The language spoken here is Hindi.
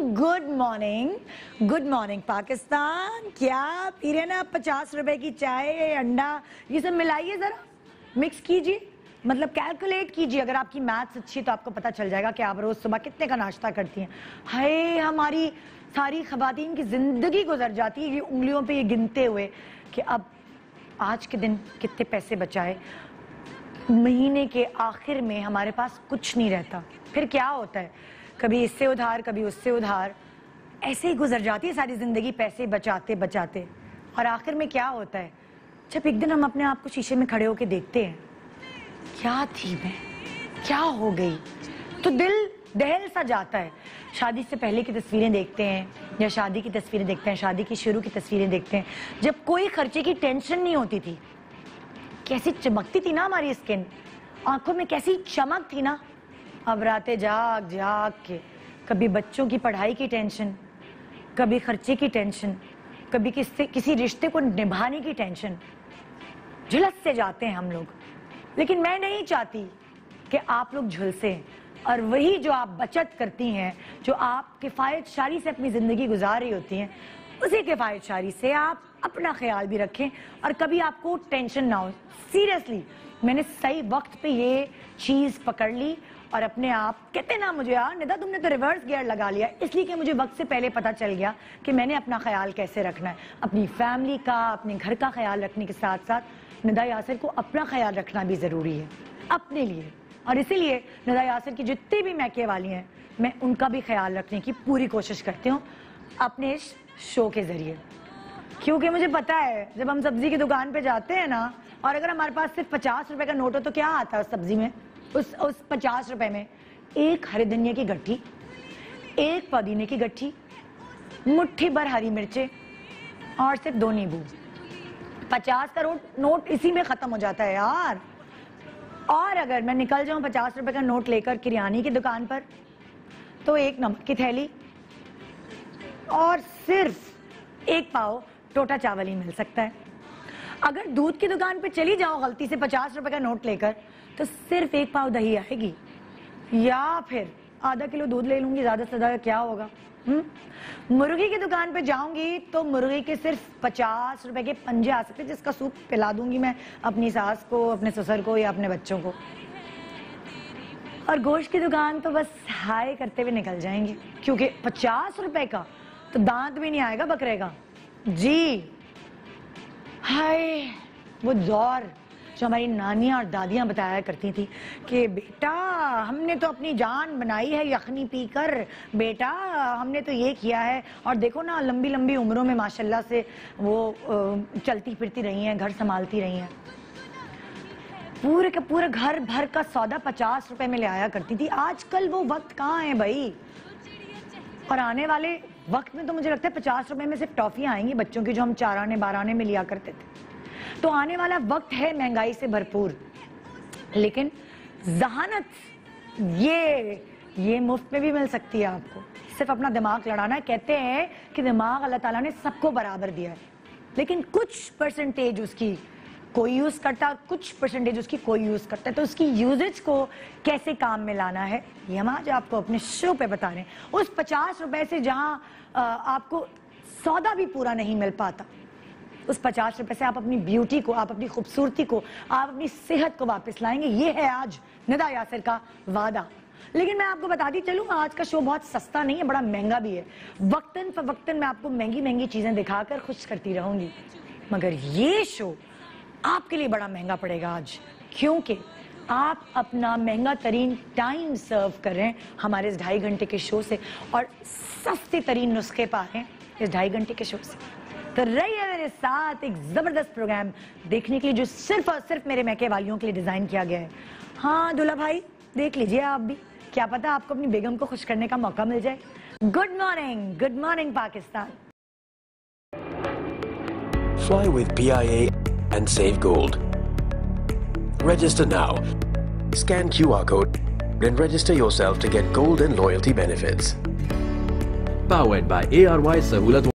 Good morning Pakistan. क्या पी रहे ना 50 रुपए की चाय, अंडा, ये सब मिलाइए, जरा मिक्स कीजिए, मतलब कैलकुलेट कीजिए। अगर आपकी मैथ्स अच्छी है तो आपको पता चल जाएगा कि आप रोज सुबह कितने का नाश्ता करती हैं। हाय, हमारी सारी खवातीन की जिंदगी गुजर जाती है ये उंगलियों पे ये गिनते हुए कि अब आज के दिन कितने पैसे बचाए। महीने के आखिर में हमारे पास कुछ नहीं रहता, फिर क्या होता है, कभी इससे उधार कभी उससे उधार, ऐसे ही गुजर जाती है सारी जिंदगी पैसे बचाते बचाते। और आखिर में क्या होता है, जब एक दिन हम अपने आप को शीशे में खड़े होकर देखते हैं, क्या थी मैं, क्या हो गई, तो दिल दहल सा जाता है। शादी से पहले की तस्वीरें देखते हैं या शादी की तस्वीरें देखते हैं, शादी की शुरू की तस्वीरें देखते हैं, जब कोई खर्चे की टेंशन नहीं होती थी, कैसी चमकती थी ना हमारी स्किन, आंखों में कैसी चमक थी ना। अब रातें जाग जाग के कभी बच्चों की पढ़ाई की टेंशन, कभी खर्चे की टेंशन, कभी किसी रिश्ते को निभाने की टेंशन, झुलस से जाते हैं हम लोग। लेकिन मैं नहीं चाहती कि आप लोग झुलसे, और वही जो आप बचत करती हैं, जो आप किफायतशारी से अपनी जिंदगी गुजार रही होती हैं, उसी किफायतशारी से आप अपना ख्याल भी रखें और कभी आपको टेंशन ना हो। सीरियसली, मैंने सही वक्त पे ये चीज पकड़ ली और अपने आप, कहते ना मुझे यार निदा तुमने तो रिवर्स गियर लगा लिया, इसलिए कि मुझे वक्त से पहले पता चल गया कि मैंने अपना ख्याल कैसे रखना है। अपनी फैमिली का, अपने घर का ख्याल रखने के साथ साथ निदा यासिर को अपना ख्याल रखना भी जरूरी है अपने लिए। और इसीलिए निदा यासिर की जितनी भी मैके वाली हैं, मैं उनका भी ख्याल रखने की पूरी कोशिश करती हूँ अपने इस शो के जरिए। क्योंकि मुझे पता है जब हम सब्जी की दुकान पे जाते हैं ना, और अगर हमारे पास सिर्फ 50 रुपए का नोट हो तो क्या आता है उस सब्जी में, उस 50 रुपए में एक हरे धनिया की गट्ठी, एक पुदीने की गट्ठी, मुट्ठी भर हरी मिर्चें और सिर्फ 2 नींबू। 50 का नोट इसी में खत्म हो जाता है यार। और अगर मैं निकल जाऊं 50 रुपए का नोट लेकर किराने की दुकान पर, तो एक नमक की थैली और सिर्फ एक पाव टोटा चावल ही मिल सकता है। अगर दूध की दुकान पे चली जाओ गलती से 50 रुपए का नोट लेकर, तो सिर्फ एक पाव दही आएगी, या फिर आधा किलो दूध ले लूंगी, ज्यादा से ज्यादा क्या होगा। मुर्गी की दुकान पे जाऊंगी तो मुर्गी के सिर्फ 50 रुपए के पंजे आ सकते, जिसका सूप पिला दूंगी मैं अपनी सास को, अपने ससुर को या अपने बच्चों को। और गोश्त की दुकान तो बस हाय करते हुए निकल जाएंगे, क्योंकि 50 रुपए का तो दांत भी नहीं आएगा बकरे का जी। हाय, वो दौर जो हमारी नानियां और दादियां बताया करती थी कि बेटा हमने तो अपनी जान बनाई है यखनी पीकर, बेटा हमने तो ये किया है, और देखो ना लंबी लंबी उम्रों में माशाल्लाह से वो चलती फिरती रही हैं, घर संभालती रही हैं। पूरे का पूरा घर भर का सौदा 50 रुपए में ले आया करती थी। आजकल वो वक्त कहाँ है भाई। और आने वाले वक्त में तो मुझे लगता है 50 रुपए में सिर्फ टॉफियां आएंगी बच्चों की, जो हम 4 आने 12 आने में लिया करते थे। तो आने वाला वक्त है महंगाई से भरपूर, लेकिन जहानत ये मुफ्त में भी मिल सकती है आपको। सिर्फ अपना दिमाग लड़ाना है। कहते हैं कि दिमाग अल्लाह ताला ने सबको बराबर दिया है, लेकिन कुछ परसेंटेज उसकी कोई यूज करता है, कुछ परसेंटेज उसकी कोई यूज करता है। तो उसकी यूजेज को कैसे काम में लाना है, ये हम आज आपको अपने शो पे बता रहे हैं। उस 50 रुपए से जहां आपको सौदा भी पूरा नहीं मिल पाता, उस 50 रुपए से आप अपनी ब्यूटी को, आप अपनी खूबसूरती को, आप अपनी सेहत को वापस लाएंगे। ये है आज निदा यासिर का वादा। लेकिन मैं आपको बताती चलूं, आज का शो बहुत सस्ता नहीं है, बड़ा महंगा भी है। वक्तन फवक्तन मैं आपको महंगी महंगी चीजें दिखाकर खुश करती रहूंगी, मगर ये शो आपके लिए बड़ा महंगा पड़ेगा आज, क्योंकि आप अपना महंगा तरीन टाइम सर्व कर रहे हैं हमारे इस 2.5 घंटे के शो से, और सस्ते तरीन नुस्खे पा रहे हैं इस 2.5 घंटे के शो से। तो रहिए मेरे साथ एक जबरदस्त प्रोग्राम देखने के लिए, जो सिर्फ और सिर्फ मेरे मैके वालियों के लिए डिजाइन किया गया है। हाँ दूल्हा भाई, देख लीजिए आप भी, क्या पता आपको अपनी बेगम को खुश करने का मौका मिल जाए। Good morning Pakistan. Fly with PIA and save gold. Register now. Scan QR code and register yourself to get gold and loyalty benefits. Powered by ARY Sahulat